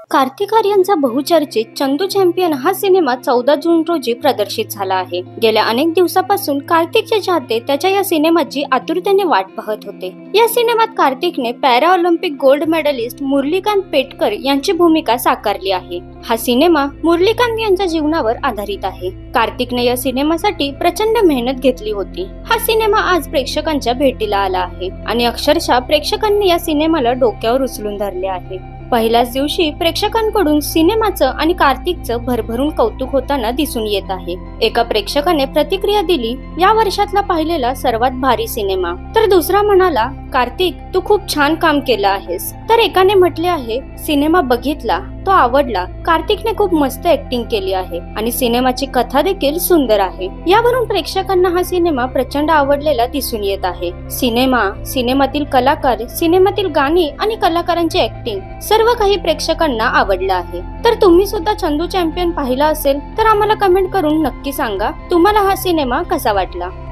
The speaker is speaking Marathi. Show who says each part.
Speaker 1: कार्तिक आर्यनचा बहुचर्चित चंदू चॅम्पियन हा सिनेमा 14 जून रोजी प्रदर्शित झाला आहे। गेल्या अनेक दिवसापासून कार्तिकचे चाहते त्याच्या या सिनेमाची आतुरतेने वाट पाहत होते। या सिनेमात कार्तिकने para Olympic gold medallist Murlikant Petkar यांची भूमिका साकारली आहे। हा सिनेमा मुरलीकांत यांच्या जीवनावर आधारित आहे। कार्तिकने या सिनेमासाठी प्रचंड मेहनत घेतली होती। हा सिनेमा आज प्रेक्षकांच्या भेटीला आला आहे आणि अक्षरशः प्रेक्षकांनी या सिनेमाला डोक्यावर उचलून धरले आहे। पहिल्याच दिवशी प्रेक्षकांकडून सिनेमाचं आणि कार्तिकचं भरभरून कौतुक होताना दिसून येत आहे। एका प्रेक्षकाने प्रतिक्रिया दिली, या वर्षातला पाहिलेला सर्वात भारी सिनेमा। तर दुसरा म्हणाला, कार्तिक तू खूप छान काम केलं आहेस। तर एकाने म्हटले आहे, सिनेमा बघितला, तो आवडला, कार्तिकने खूप मस्त ऍक्टिंग केली आहे आणि सिनेमाची कथा देखील सुंदर आहे। यावरून प्रेक्षकांना हा सिनेमा प्रचंड आवडलेला दिसून येत आहे। सिनेमातील कलाकार, सिनेमातील गाणी आणि कलाकारांची ऍक्टिंग सर्व काही प्रेक्षकांना आवडलं आहे। तर तुम्ही सुद्धा चंदू चॅम्पियन पाहिला असेल तर आम्हाला कमेंट करून नक्की सांगा, तुम्हाला हा सिनेमा कसा वाटला।